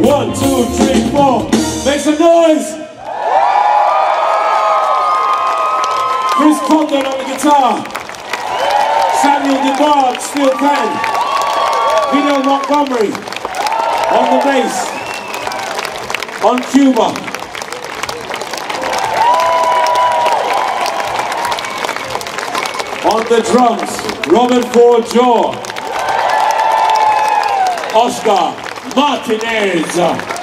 1, 2, 3, 4. Make some noise! Chris Condon on the guitar. Samuel DeBard, steel pan. Vino Montgomery on the bass. On Cuba. On the drums, Robert Ford Jaw. Oscar Martinez.